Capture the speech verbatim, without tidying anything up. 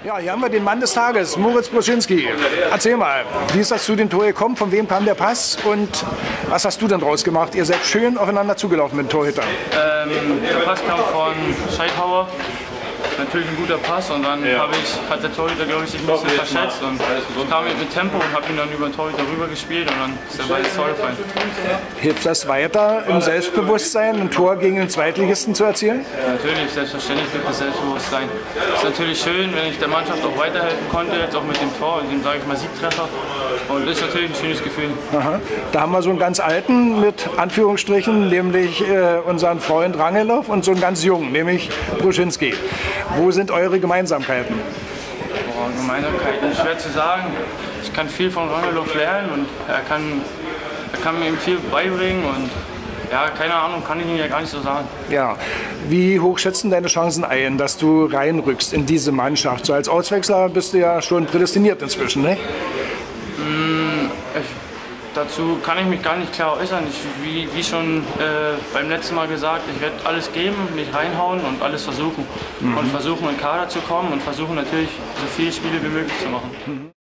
Ja, hier haben wir den Mann des Tages, Moritz Bruschinski. Erzähl mal, wie ist das zu dem Tor gekommen? Von wem kam der Pass? Und was hast du denn draus gemacht? Ihr seid schön aufeinander zugelaufen mit dem Torhüter. Ähm, der Pass kam von Scheithauer. Natürlich ein guter Pass und dann ja. ich, hat der Torhüter, glaube ich, sich ein bisschen verschätzt und ich kam mit Tempo und habe ihn dann über den Torhüter rüber gespielt und dann ist der Ball ins Tor gefallen. Hilft das weiter im Selbstbewusstsein, ein Tor gegen den Zweitligisten zu erzielen? Ja, natürlich, selbstverständlich gibt es Selbstbewusstsein. Es ist natürlich schön, wenn ich der Mannschaft auch weiterhelfen konnte, jetzt auch mit dem Tor, dem sage ich mal Siegtreffer. Und das ist natürlich ein schönes Gefühl. Aha. Da haben wir so einen ganz alten mit Anführungsstrichen, nämlich äh, unseren Freund Rangelow und so einen ganz jungen, nämlich Bruschinski. Wo sind eure Gemeinsamkeiten? Boah, Gemeinsamkeiten, schwer zu sagen. Ich kann viel von Rangelow lernen und er kann, er kann mir eben viel beibringen und ja, keine Ahnung, kann ich Ihnen ja gar nicht so sagen. Ja, wie hoch schätzen deine Chancen ein, dass du reinrückst in diese Mannschaft? So als Auswechsler bist du ja schon prädestiniert inzwischen, ne? Ich, dazu kann ich mich gar nicht klar äußern. Ich, wie, wie schon äh, beim letzten Mal gesagt, ich werde alles geben, mich reinhauen und alles versuchen. Mhm. Und versuchen, in den Kader zu kommen und versuchen natürlich, so viele Spiele wie möglich zu machen. Mhm.